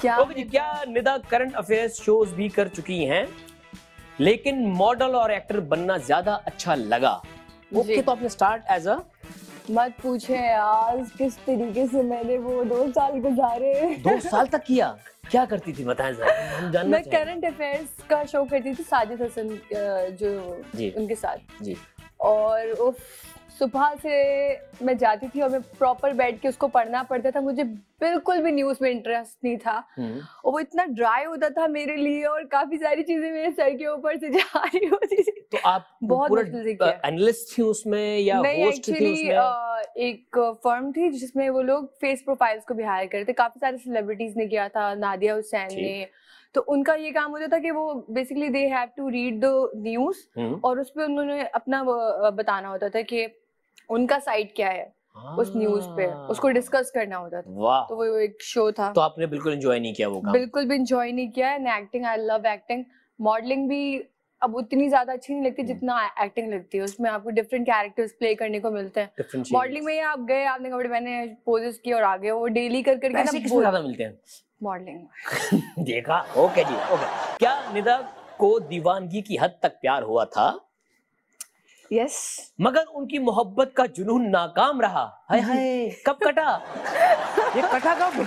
क्या ओके जी, क्या Nida current affairs shows भी कर चुकी हैं लेकिन मॉडल और एक्टर बनना ज्यादा अच्छा लगा? ओके, तो आपने स्टार्ट एज अ मत पूछे यार किस तरीके से मैंने वो 2 साल गुजारे। 2 साल तक किया? क्या करती थी बताएं जरा, हम जानना मैं चाहेंगे। करंट अफेयर्स का शो करती थी साजिद हसन जो जी। उनके साथ जी। और उफ, सुबह से मैं जाती थी और मैं प्रॉपर बैठ के उसको पढ़ना पड़ता था। मुझे बिल्कुल भी न्यूज़ में इंटरेस्ट नहीं था और वो इतना ड्राई होता था मेरे लिए और काफी सारी चीजें मेरे सर के ऊपर से जा रही होती थी। तो आप बहुत पूरा मुश्किल से किया। एनालिस्ट थी उसमें या नहीं, होस्ट थी एक्चुअली उसमें? एक फर्म थी जिसमें वो लोग फेस प्रोफाइल्स को भी हायर करते। काफी सारे सेलिब्रिटीज ने किया था, नादिया हुसैन ने। तो उनका ये काम होता था कि वो basically they have to read the news और उस पे उन्होंने अपना वो बताना होता था कि उनका साइड क्या है उस न्यूज पे, उसको डिस्कस करना होता था। वाह, तो वो एक शो था। तो आपने बिल्कुल एंजॉय नहीं किया वो काम? बिल्कुल भी एंजॉय नहीं किया है। Acting, I love acting. Modelling भी अब उतनी ज्यादा अच्छी नहीं लगती जितना एक्टिंग लगती है। उसमें आपको डिफरेंट कैरेक्टर्स प्ले करने को मिलते हैं। मॉडलिंग में आप गए, आपने कपड़े पहने, पोजेस किए और आ गए। वो डेली कर करके पैसे किसमें ज्यादा मिलते हैं? मॉडलिंग। देखा। ओके जी, ओके। क्या निदा को दीवानगी की हद तक प्यार हुआ था? यस। मगर उनकी मोहब्बत का जुनून नाकाम रहा। हाय हाय, कब कटा? ये कटा कब?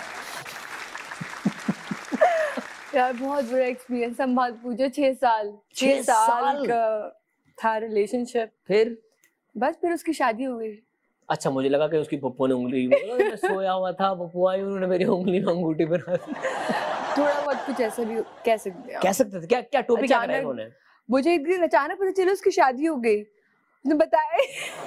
यार बहुत बुरा एक्सपीरियंस। हम बात पूछो 6 साल 6 साल का था रिलेशनशिप। फिर बस फिर उसकी शादी हो गई। अच्छा, मुझे लगा कि उसकी पप्पू ने उंगली, मैं सोया हुआ था, पप्पू आई, उन्होंने मेरी उंगली में अंगूठी पहना दी। थोड़ा बहुत कुछ ऐसा भी कह सकते हैं। कह सकते थे। क्या क्या टॉपिक क्या कराया उन्होंने? मुझे एक दिन अचानक पता चला उसकी शादी हो गई। उसने बताया।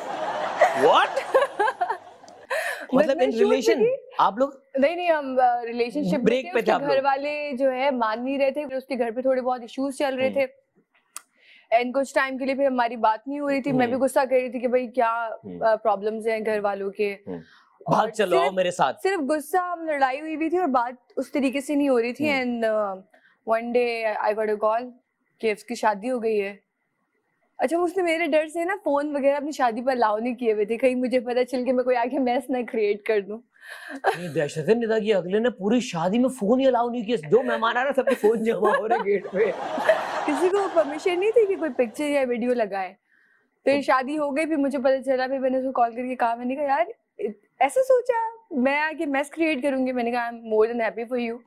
व्हाट? मतलब इन रिलेशन आप लोग? नहीं, हम रिलेशनशिप ब्रेक पे थे आप लोग? घर वाले जो है मान नहीं रहे थे। उसके घर पे थोड़े बहुत इश्यूज चल रहे थे एंड कुछ टाइम के लिए फिर हमारी बात नहीं हो रही थी। मैं भी गुस्सा कर रही थी कि भाई क्या प्रॉब्लम्स हैं घर वालों के। भाग चलो, आओ मेरे साथ। सिर्फ गुस्सा, हम लड़ाई हुई भी थी और बात उस तरीके से नहीं हो रही थी। And one day I got a call कि उसकी शादी हो गई है। अच्छा, उसने मेरे डर से ना फोन वगैरह अपनी शादी पर अलाउ नहीं किए हुए थे, कहीं मुझे पता चल के मैं कोई आगे मैस ना क्रिएट कर दूं। ये दहशत है निदा की। अगले ने पूरी शादी में फोन ही अलाउ नहीं किया। जो मेहमान आ रहा सबके फोन जमा हो रहे गेट पे। किसी को परमिशन नहीं थी कि कोई पिक्चर या वीडियो लगाए। फिर शादी हो गई, फिर मुझे पता चला। फिर मैंने उसको कॉल करके कहा, मैंने कहा यार ऐसा सोचा मैं आगे मैस क्रिएट करूंगी। मैंने कहा I am more than happy for you.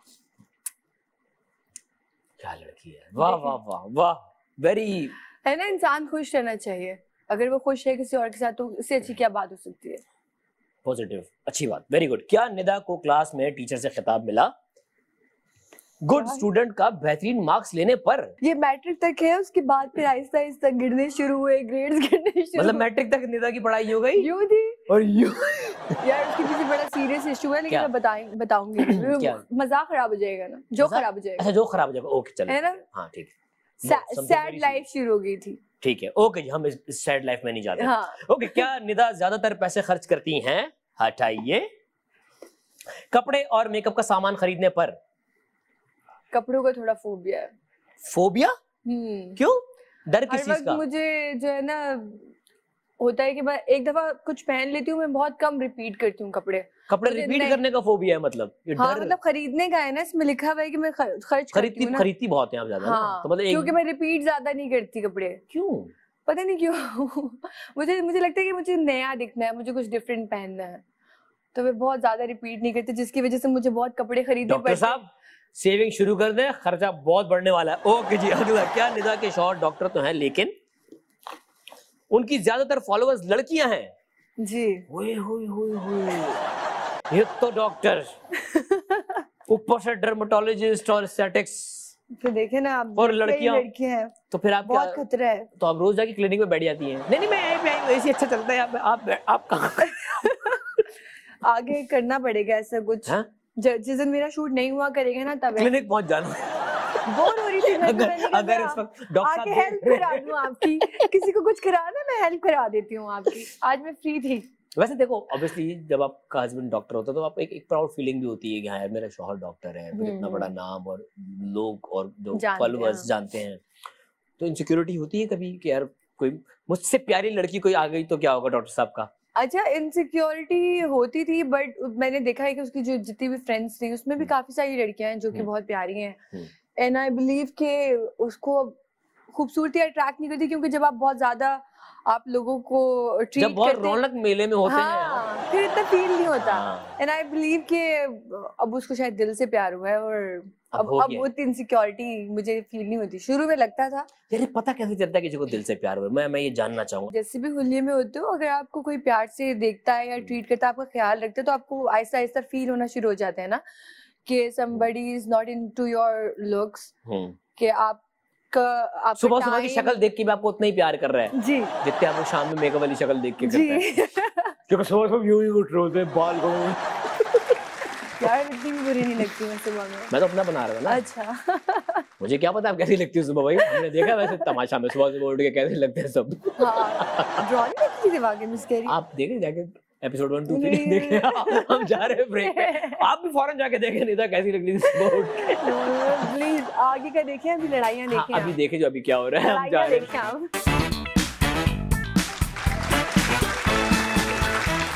क्या लड़की है, वाह वाह वाह वाह, वेरी। है ना, इंसान खुश रहना चाहिए। अगर वो खुश है किसी और के साथ तो इससे अच्छी क्या बात हो सकती है। पॉजिटिव, अच्छी बात, वेरी गुड। क्या निदा को क्लास में टीचर से खिताब मिला गुड स्टूडेंट का बेहतरीन मार्क्स लेने पर? ये मैट्रिक तक है, उसके बाद फिर आहिस्ता आहिस्ता गिरने शुरू हुए, ग्रेड्स गिरने शुरू। मतलब मैट्रिक तक निदा की पढ़ाई हो गई? यूं थी और यूं। यार उसके पीछे बड़ा सीरियस इशू है, लेकिन मैं बताऊंगी। मजाक खराब हो जाएगा ना, जो खराब हो जाएगा। अच्छा, जो खराब हो जाएगा, ओके चलो, है ना। हाँ ठीक है। सैड लाइफ शुरू हो गई थी। ठीक है, ओके जी, हम इस सैड लाइफ में नहीं जाते। हाँ। ओके, क्या निदा ज्यादातर पैसे खर्च करती हैं, हटाइए, कपड़े और मेकअप का सामान खरीदने पर? कपड़ों का थोड़ा फोबिया है। फोबिया? क्यों? डर किस चीज का? मुझे जो है ना होता है कि मैं एक दफा कुछ पहन लेती हूँ, मैं बहुत कम रिपीट करती हूँ कपड़े रिपीट करने का फोबिया है मतलब? ये हाँ, डर? मतलब खरीदने का है ना, इसमें लिखा हुआ है कि मैं खर्च करती हूँ ना। खरीदती बहुत हैं आप ज्यादा हाँ, ना? तो मतलब क्योंकि मैं रिपीट ज्यादा नहीं करती कपड़े। क्यों? पता नहीं क्यों। मुझे लगता है कि मुझे नया दिखना है, मुझे कुछ डिफरेंट पहनना है, तो मैं बहुत ज्यादा रिपीट नहीं करती, जिसकी वजह से मुझे बहुत कपड़े खरीदने पड़ते। डॉक्टर साहब सेविंग शुरू कर दें, खर्चा बहुत बढ़ने वाला है। ओके जी, अगला। क्या निदा के शौहर डॉक्टर तो हैं लेकिन उनकी ज्यादातर फॉलोअर्स लड़कियां हैं? जी। होए होए होए होए, ये तो डॉक्टर ऊपर से डर्मेटोलॉजिस्ट और एस्थेटिक्स, फिर देखे ना आप, और लड़कियां हैं, तो फिर आप बहुत खतरा है। तो आप रोज जाके क्लिनिक में बैठ जाती हैं? नहीं मैं ऐसे अच्छा चलता है। आप कहाँ? आगे करना पड़ेगा ऐसा कुछ। जिस दिन मेरा शूट नहीं हुआ करेगा ना, तब क्लिनिक पहुंच जाना। बोर हो रही थी मैं। अगर इस वक्त डॉक्टर आके हेल्प करा दूं आपकी। किसी को कुछ कराना, मैं हेल्प करा देती हूँ आपकी। आज मैं फ्री थी। वैसे देखो, ऑब्वियसली जब आपका हस्बैंड डॉक्टर होता है तो आप एक प्राउड फीलिंग भी होती है कि हाँ यार मेरा शौहर डॉक्टर है, फिर इतना बड़ा नाम और लोग और जो फॉलोअर्स जानते हैं, तो इनसिक्योरिटी होती है कभी कि यार कोई मुझसे प्यारी लड़की कोई आ गई तो क्या होगा डॉक्टर साहब का? अच्छा, इनसिक्योरिटी होती थी, बट मैंने देखा है कि उसकी जो जितनी भी फ्रेंड्स थी उसमें भी काफी सारी लड़कियां हैं जो कि बहुत प्यारी हैं, एंड आई बिलीव के उसको खूबसूरती अट्रैक्ट नहीं करती, क्योंकि जब आप बहुत ज्यादा आप लोगों को ट्रीट जब बहुत रौनक मेले में होते हैं, फिर इतना फील नहीं होता। एंड आई बिलीव के अब उसको शायद दिल से प्यार हुआ है, और अब वो इनसिक्योरिटी मुझे फील नहीं होती। शुरू में लगता था। यार पता कैसे चलता है किसी को दिल से प्यार हुआ? मैं ये जानना चाहूंगा। जैसे भी हुलिये में होते हो, अगर आपको कोई प्यार से देखता है या ट्रीट करता है, आपका ख्याल रखता है, तो आपको आहिस्ता आहिस्ता फील होना शुरू हो जाता है ना कि somebody is not into your looks, कि आप सुबह सुबह की शक्ल देख के भी आपको उतना ही प्यार कर रहा है जी, जितने आपको शाम में मेकअप वाली शक्ल देख के करता है। क्योंकि सुबह सुबह यूं ही उठ रहे होते हैं बाल को। यार इतनी भी बुरी नहीं लगती मैं सुबह में। मैं तो अपना बना रहा हूँ ना। अच्छा। मुझे क्या पता आप कैसी लगती हो सुबह भाई, हमने देखा वैसे तमाशा में सुबह सुबह उठ के कैसे लगते हैं सब। हाँ, ड्रॉ नहीं लगती थी वाकई मिस कैरी। आप देखे जाके एपिसोड 1 2 3 देखे, हम जा रहे हैं ब्रेक पे, आप भी फौरन जाके देखे नहीं था कैसी लग रही थी सुबह उठ के। प्लीज आगे का देखें, अभी लड़ाइयाँ देखें। अभी देखे जो अभी क्या हो रहा है, हम जा रहे हैं।